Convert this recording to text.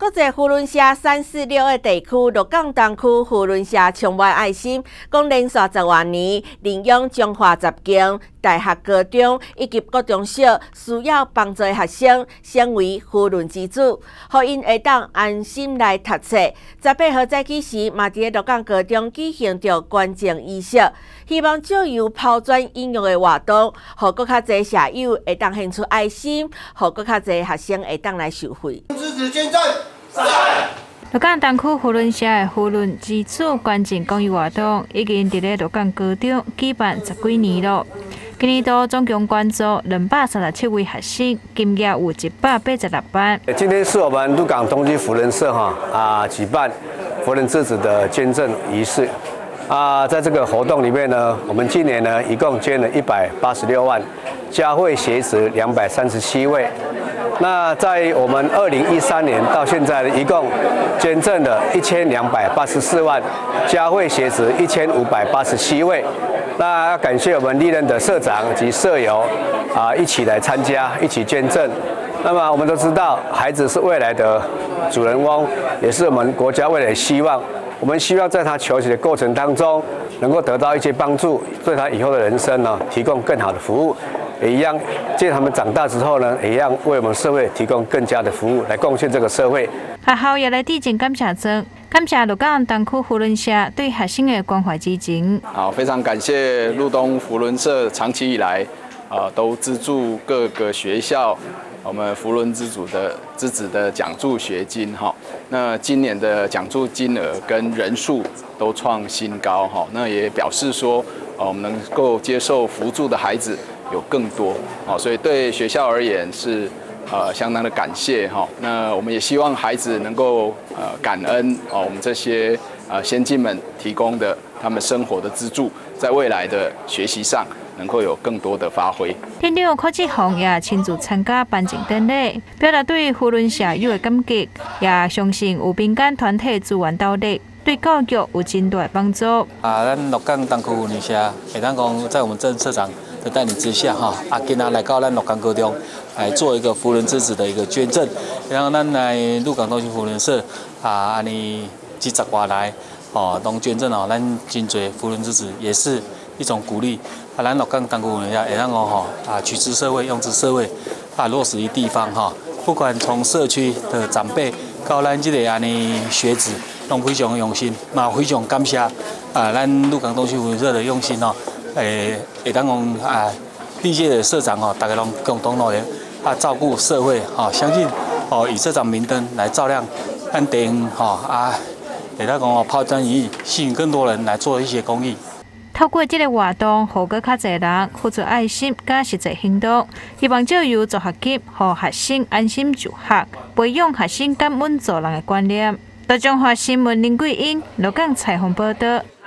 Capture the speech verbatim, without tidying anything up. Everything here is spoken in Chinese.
国际扶轮社三四六个地区，鹿港东区扶轮社充满爱心，讲连续十多年领养中华十间大学、高中以及各中小需要帮助的学生，成为扶轮之主，互因会当安心来读册。十八号早起时，嘛伫鹿港高中举行着捐赠仪式，希望借由抛砖引玉的活动，互更较侪社友会当献出爱心，互更较侪学生会当来受惠。 支持捐赠。 鹿港东区扶轮社的扶轮之主捐赠公益活动已经伫咧鹿港高中举办十几年了。今年度总共捐助两百三十七位学生，金额有一百八十六万。 今天是我们鹿港东区扶轮社哈啊举办扶轮之子的捐赠仪式啊，在这个活动里面呢，我们今年呢一共捐了一百八十六万，嘉惠学子两百三十七位。那在我们二零一三年到现在，一共捐赠了一千两百八十四万，嘉惠学子一千五百八十七位。那要感谢我们历任的社长及社友啊，一起来参加，一起捐赠。那么我们都知道，孩子是未来的主人翁，也是我们国家未来的希望。我们希望在他求学的过程当中，能够得到一些帮助，对他以后的人生呢，提供更好的服务。也一样，借他们长大之后呢，也一样为我们社会提供更加的服务，来贡献这个社会。 学校也来递进感谢状，感谢鹿港东区扶轮社对学生的关怀之情。 好，非常感谢鹿东扶轮社长期以来啊、呃、都资助各个学校我们扶轮之主的之子的奖助学金哈。那今年的奖助金额跟人数都创新高哈。那也表示说，呃，我们能够接受扶助的孩子有更多，好，所以对学校而言是呃相当的感谢哈。那我们也希望孩子能够呃感恩哦，我们这些呃先进们提供的他们生活的资助，在未来的学习上能够有更多的发挥。 店长柯志宏也亲自参加颁奖典礼，表达对扶轮社友的感激，也相信有民间团体资源斗力，对教育有真大的帮助。 啊，咱鹿港东区扶轮社，会当讲在我们郑社长的带领之下，哈，啊，今仔来到咱鹿港高中来做一个扶轮之子的一个捐赠，然后咱来鹿港东区扶轮社啊，安尼几十外来哦，拢捐赠哦，咱真侪扶轮之子也是一种鼓励。啊，咱鹿港东区扶轮社会当讲吼啊，取之社会，用之社会，啊，落实于地方哈。不管从社区的长辈到咱这个安尼学子，拢非常用心，嘛非常感谢啊，咱鹿港东区扶轮社的用心哦。诶，会当讲啊，历届的社长吼，大家拢共同努力啊，照顾社会吼，相信哦，以社长明灯来照亮咱地方吼啊，会当讲哦，抛砖引玉，吸引更多人来做一些公益。 透过这个活动，互更较侪人付出爱心甲实际行动，希望借由助学级，互学生安心就学，培养学生感恩助人的观念。大中华新闻林桂英鹿港采访报道。